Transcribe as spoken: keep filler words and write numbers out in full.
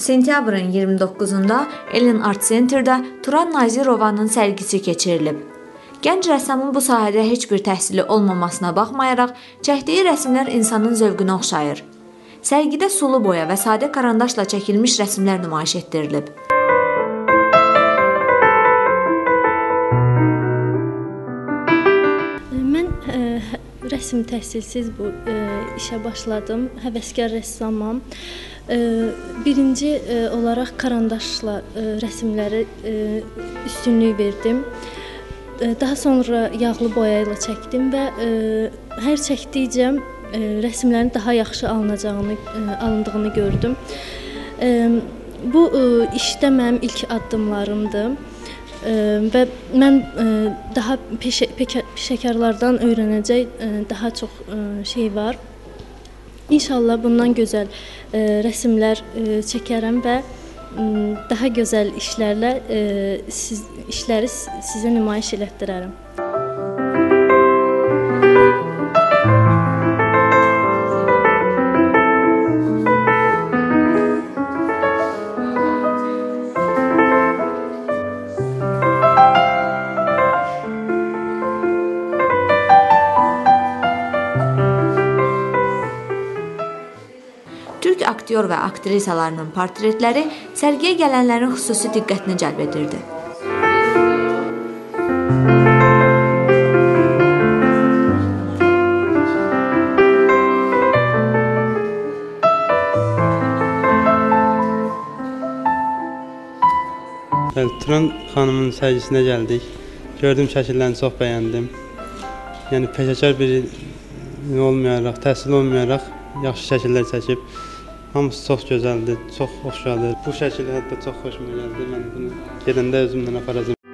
Sentyabrın iyirmi doqquzunda Ellen Art Center'da Turan Nazirovanın sərgisi keçirilib. Gənc rəssamın bu sahədə heç bir təhsili olmamasına baxmayaraq, çəkdiyi rəsmlər insanın zövqünə oxşayır. Sərgidə sulu boya və sadə karandaşla çəkilmiş rəsmlər nümayiş etdirilib. Mən ə, rəsm təhsilsiz bu ə, işə başladım. Həvəskar rəssamam. Ə, birinci ə, olaraq karandaşla ə, rəsmləri ə, üstünlük verdim. Ə, daha sonra yağlı boya ilə çəkdim və ə, hər çəkdikcə ə, rəsmlərin daha yaxşı alınacağını, ə, alındığını gördüm. Ə, bu ə, işdə mənim ilk addımlarımdır. Və mən daha peşə, peşəkarlardan öyrənəcək daha çox şey var. İnşallah bundan gözəl rəsmlər çəkərəm və daha gözəl işlərlə siz, işləri sizə nümayiş elətdirərəm. Türk aktyor və aktrisalarının portretləri sərgiyə gələnlərin xüsusi diqqətini cəlb edirdi. Turan xanımın sərgisinə gəldik. Gördüyüm şəkillərini çox bəyəndim. Yəni peşəkar biri olmayaraq, təhsil olmayaraq yaxşı şəkillər çəkib. Hamısı çox gözəldir, çox oxşadır. Bu şəkil hətta çox xoşuma gəldi. Mən bunu gedəndə özümlə aparacağam.